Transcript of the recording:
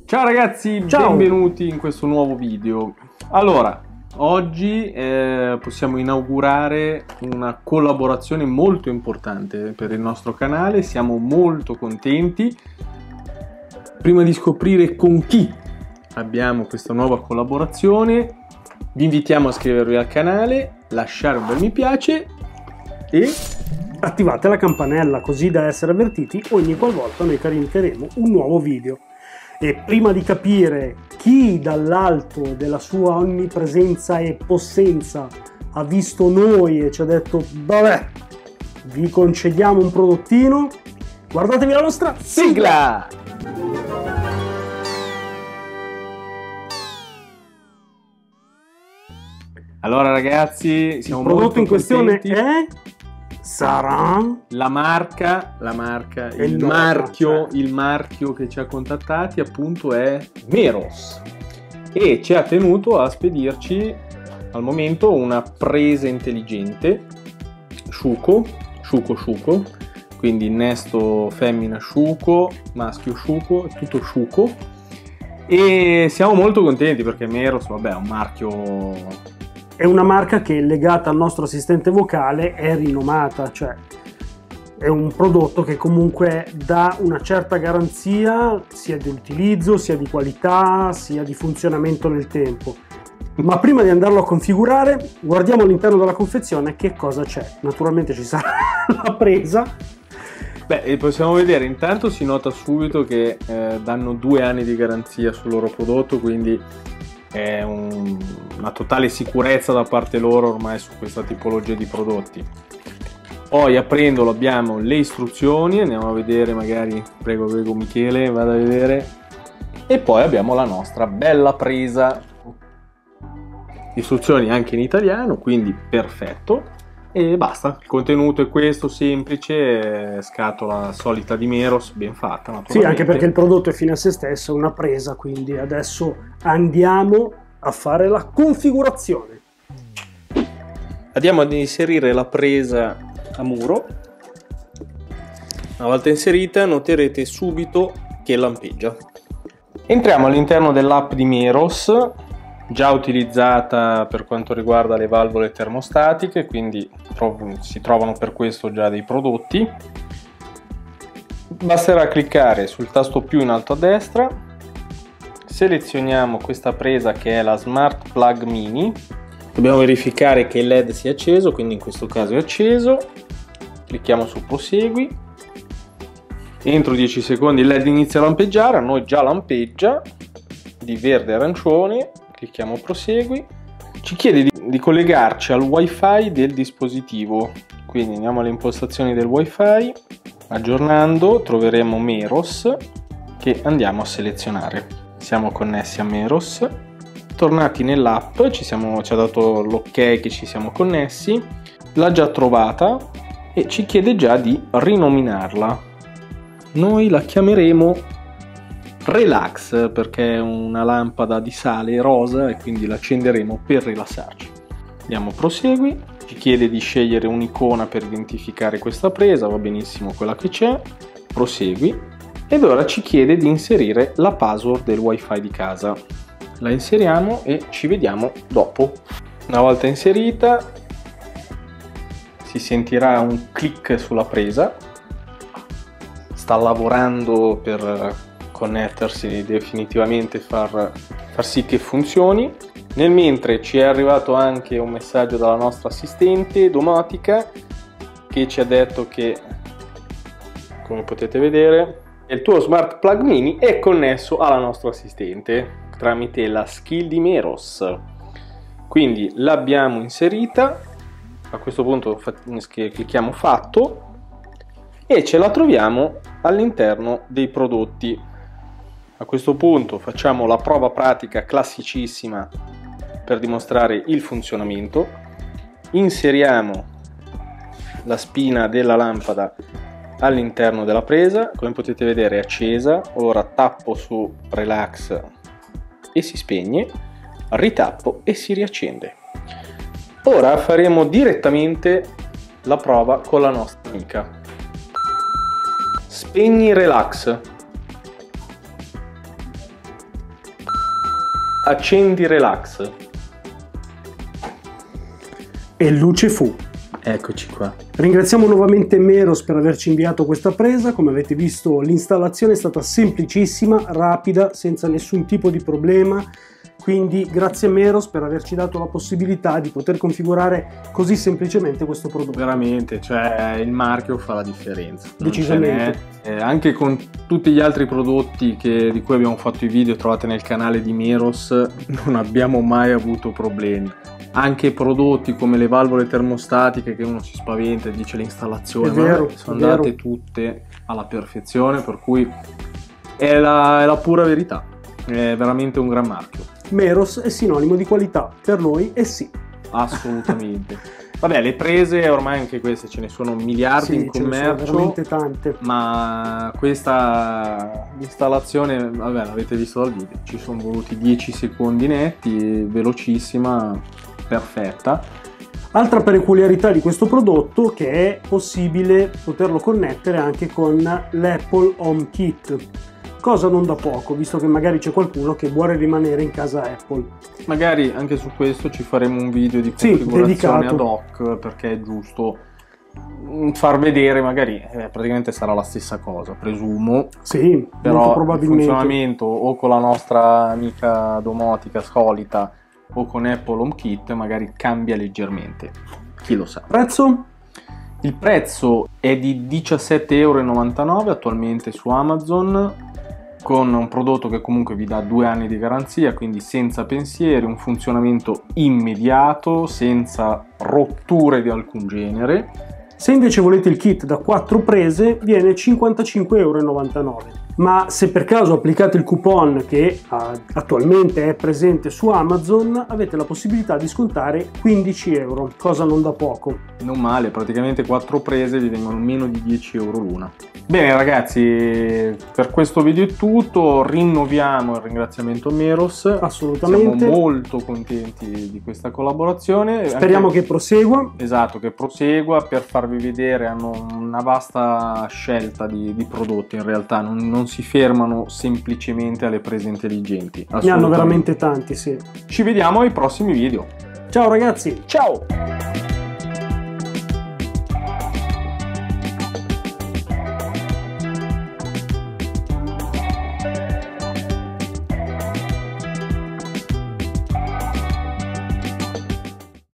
Ciao ragazzi, Ciao. benvenuti in questo nuovo video. Allora, oggi possiamo inaugurare una collaborazione molto importante per il nostro canale. Siamo molto contenti. Prima di scoprire con chi abbiamo questa nuova collaborazione, vi invitiamo a iscrivervi al canale, lasciare un bel mi piace e Attivate la campanella così da essere avvertiti ogni qualvolta noi caricheremo un nuovo video. E prima di capire chi dall'alto della sua onnipresenza e possenza ha visto noi e ci ha detto vabbè, vi concediamo un prodottino, guardatevi la nostra sigla! Allora ragazzi, siamo Il prodotto molto in questione contenti. sarà La marca, il nome, marchio, cioè. il marchio che ci ha contattati appunto è Meros e ci ha tenuto a spedirci al momento una presa intelligente Sciuco, quindi innesto femmina Sciuco, maschio Sciuco, tutto Sciuco, e siamo molto contenti perché Meros, vabbè, è un marchio. È una marca che, legata al nostro assistente vocale, è rinomata, cioè è un prodotto che comunque dà una certa garanzia sia di utilizzo, sia di qualità, sia di funzionamento nel tempo. Ma prima di andarlo a configurare, guardiamo all'interno della confezione che cosa c'è. Naturalmente ci sarà la presa. Beh, possiamo vedere, intanto si nota subito che danno 2 anni di garanzia sul loro prodotto, quindi è una totale sicurezza da parte loro ormai su questa tipologia di prodotti. Poi aprendolo abbiamo le istruzioni, andiamo a vedere, magari prego Michele, vado a vedere, e poi abbiamo la nostra bella presa, istruzioni anche in italiano, quindi perfetto, e basta. Il contenuto è questo, semplice, scatola solita di Meros, ben fatta naturalmente. Sì, anche perché il prodotto è fine a se stesso, è una presa, quindi adesso andiamo a fare la configurazione. Andiamo ad inserire la presa a muro. Una volta inserita noterete subito che lampeggia. Entriamo all'interno dell'app di Meros, già utilizzata per quanto riguarda le valvole termostatiche, quindi si trovano per questo già dei prodotti. Basterà cliccare sul tasto più in alto a destra, selezioniamo questa presa che è la Smart Plug Mini, dobbiamo verificare che il LED sia acceso, quindi in questo caso è acceso, clicchiamo su prosegui, entro 10 secondi il LED inizia a lampeggiare, a noi già lampeggia di verde e arancione, clicchiamo prosegui, ci chiede di collegarci al wifi del dispositivo, quindi andiamo alle impostazioni del wifi, aggiornando troveremo Meros che andiamo a selezionare. Siamo connessi a Meros, tornati nell'app, ci ha dato l'ok che ci siamo connessi, l'ha già trovata e ci chiede già di rinominarla. Noi la chiameremo Relax perché è una lampada di sale rosa e quindi l'accenderemo per rilassarci. Andiamo a prosegui, ci chiede di scegliere un'icona per identificare questa presa, va benissimo quella che c'è, prosegui, ed ora ci chiede di inserire la password del wifi di casa. La inseriamo e ci vediamo dopo. Una volta inserita si sentirà un click sulla presa, sta lavorando per connettersi definitivamente, far sì che funzioni. Nel mentre ci è arrivato anche un messaggio dalla nostra assistente domotica che ci ha detto che, come potete vedere, il tuo Smart Plug Mini è connesso alla nostra assistente tramite la skill di Meros, quindi l'abbiamo inserita. A questo punto clicchiamo fatto e ce la troviamo all'interno dei prodotti. A questo punto facciamo la prova pratica classicissima per dimostrare il funzionamento. Inseriamo la spina della lampada all'interno della presa, come potete vedere è accesa. Ora tappo su Relax e si spegne, ritappo e si riaccende. Ora faremo direttamente la prova con la nostra amica. Spegni Relax. accendi relax. E luce fu. Eccoci qua. Ringraziamo nuovamente Meros per averci inviato questa presa. Come avete visto, l'installazione è stata semplicissima, rapida, senza nessun tipo di problema. Quindi grazie Meros per averci dato la possibilità di poter configurare così semplicemente questo prodotto. Veramente, cioè il marchio fa la differenza. Decisamente. Anche con tutti gli altri prodotti di cui abbiamo fatto i video trovate nel canale di Meros, non abbiamo mai avuto problemi. Anche prodotti come le valvole termostatiche, che uno si spaventa e dice l'installazione, sono andate tutte alla perfezione, per cui è la pura verità. È veramente un gran marchio. Meros è sinonimo di qualità, per noi è sì. Assolutamente. Vabbè, le prese ormai anche queste ce ne sono miliardi in commercio, sono veramente tante. ma questa installazione, vabbè, l'avete visto dal video, ci sono voluti 10 secondi netti, velocissima, perfetta. Altra peculiarità di questo prodotto che è possibile poterlo connettere anche con l'Apple HomeKit. Cosa non da poco, visto che magari c'è qualcuno che vuole rimanere in casa Apple. Magari anche su questo ci faremo un video di configurazione ad hoc, perché è giusto far vedere, magari praticamente sarà la stessa cosa, presumo. Sì, però molto probabilmente. Il funzionamento o con la nostra amica domotica solita o con Apple HomeKit magari cambia leggermente. Chi lo sa. Prezzo? Il prezzo è di 17,99 € attualmente su Amazon, con un prodotto che comunque vi dà 2 anni di garanzia, quindi senza pensieri, un funzionamento immediato, senza rotture di alcun genere. Se invece volete il kit da 4 prese viene 55,99 €. Ma se per caso applicate il coupon che attualmente è presente su Amazon, avete la possibilità di scontare 15 €, cosa non da poco. Non male, praticamente 4 prese vi vengono meno di 10 € l'una. Bene ragazzi, per questo video è tutto, rinnoviamo il ringraziamento a Meros. Assolutamente. Siamo molto contenti di questa collaborazione. Speriamo che prosegua. Esatto, che prosegua. Per farvi vedere, hanno una vasta scelta di prodotti, in realtà non si fermano semplicemente alle prese intelligenti. Ne hanno veramente tanti, sì. Ci vediamo ai prossimi video. Ciao ragazzi! Ciao!